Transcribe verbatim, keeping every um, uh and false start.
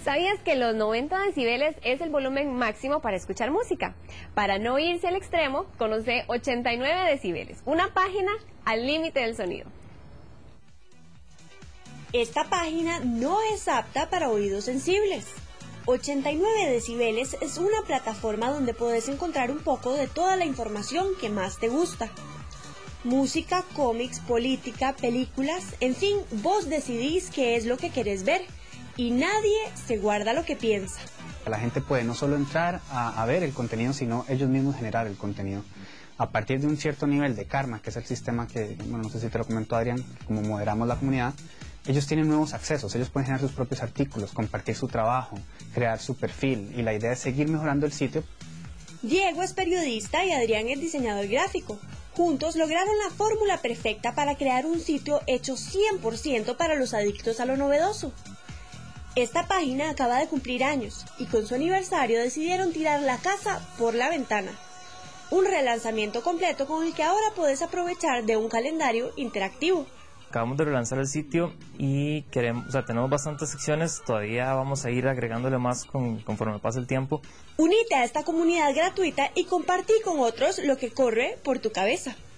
¿Sabías que los noventa decibeles es el volumen máximo para escuchar música? Para no irse al extremo, conoce ochenta y nueve decibeles, una página al límite del sonido. Esta página no es apta para oídos sensibles. ochenta y nueve decibeles es una plataforma donde puedes encontrar un poco de toda la información que más te gusta. Música, cómics, política, películas, en fin, vos decidís qué es lo que querés ver y nadie se guarda lo que piensa. La gente puede no solo entrar a, a ver el contenido, sino ellos mismos generar el contenido. A partir de un cierto nivel de karma, que es el sistema que, bueno, no sé si te lo comentó Adrián, como moderamos la comunidad, ellos tienen nuevos accesos, ellos pueden generar sus propios artículos, compartir su trabajo, crear su perfil, y la idea es seguir mejorando el sitio. Diego es periodista y Adrián es diseñador gráfico. Juntos lograron la fórmula perfecta para crear un sitio hecho cien por ciento para los adictos a lo novedoso. Esta página acaba de cumplir años y con su aniversario decidieron tirar la casa por la ventana. Un relanzamiento completo con el que ahora puedes aprovechar de un calendario interactivo. Acabamos de relanzar el sitio y queremos, o sea, tenemos bastantes secciones, todavía vamos a ir agregándole más con, conforme pase el tiempo. Unite a esta comunidad gratuita y compartí con otros lo que corre por tu cabeza.